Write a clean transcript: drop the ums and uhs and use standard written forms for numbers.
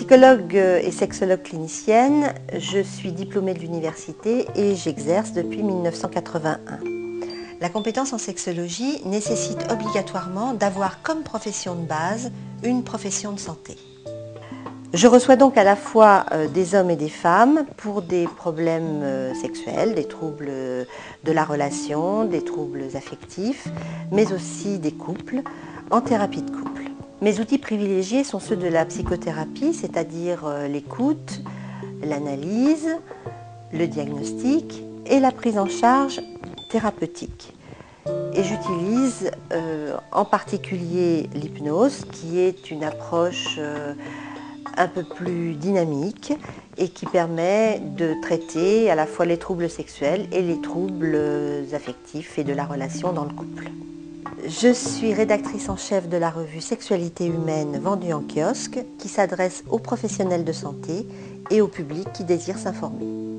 psychologue et sexologue clinicienne, je suis diplômée de l'université et j'exerce depuis 1981. La compétence en sexologie nécessite obligatoirement d'avoir comme profession de base une profession de santé. Je reçois donc à la fois des hommes et des femmes pour des problèmes sexuels, des troubles de la relation, des troubles affectifs, mais aussi des couples, en thérapie de couple. Mes outils privilégiés sont ceux de la psychothérapie, c'est-à-dire l'écoute, l'analyse, le diagnostic et la prise en charge thérapeutique. Et j'utilise en particulier l'hypnose, qui est une approche un peu plus dynamique et qui permet de traiter à la fois les troubles sexuels et les troubles affectifs et de la relation dans le couple. Je suis rédactrice en chef de la revue Sexualité humaine vendue en kiosque qui s'adresse aux professionnels de santé et au public qui désire s'informer.